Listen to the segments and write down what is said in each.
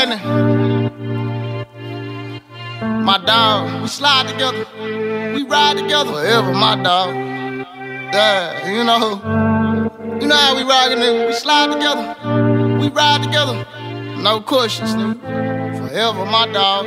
Danny, my dog, we slide together, we ride together forever, my dog. Yeah, you know how we rockin' it. We slide together, we ride together, no questions, nigga. Forever, my dog.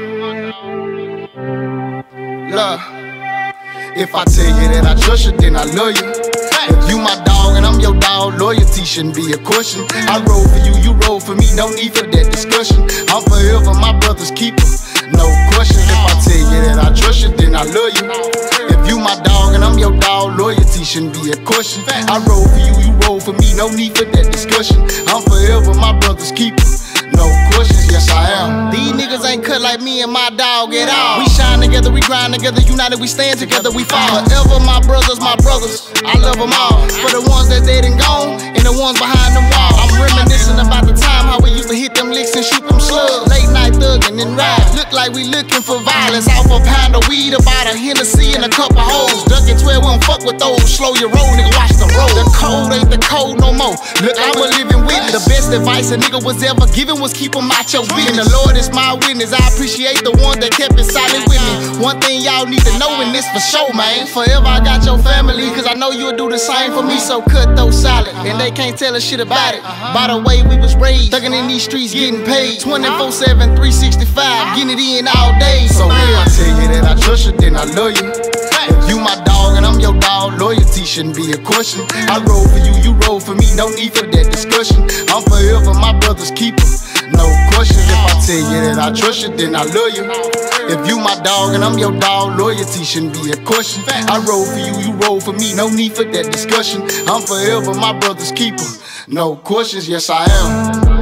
Look, if I tell you that I trust you, then I love you. If you my dog and I'm your dog, loyalty shouldn't be a question. I roll for you, you roll for me, no need for that discussion. I'm forever my brother's keeper, no question. If I tell you that I trust you, then I love you. If you my dog and I'm your dog, loyalty shouldn't be a question. I roll for you, you roll for me, no need for that discussion. I'm forever my brother's keeper, no questions, yes I am. These niggas ain't cut like me and my dog at all. We shine together, we grind together, united we stand together, we fall. Forever my brothers, I love them all. For the ones that dead and gone, and the ones behind them walls. I'm reminiscing about the time how we used to hit them licks and shoot them slugs. Late night thugging and ride, look like we looking for violence. Off a pound of weed, about a Hennessy and a couple hoes. Ducking 12, we don't fuck with those. Slow your roll, nigga, watch the road. The cold ain't the cold no more. Look, I'm a living witness. The best advice a nigga was ever given was keep them out your business. The Lord is my witness. I appreciate the one that kept it silent with me. One thing y'all need to know, and this for sure, man. Forever I got your family, cause I know you'll do the same for me. So cut those solid, and they can't tell us shit about it. By the way we was raised, thuggin' in these streets, getting paid 24/7, 365, getting it in all day. So if I tell you that I trust you, then I love you. If you my dog and I'm your dog, loyalty shouldn't be a question. I roll for you, you roll for me, no need for that discussion. I'm forever my brother's keeper, no questions. If I tell you that I trust you, then I love you. If you my dog and I'm your dog, loyalty shouldn't be a question. I roll for you, you roll for me, no need for that discussion. I'm forever my brother's keeper, no questions, yes I am.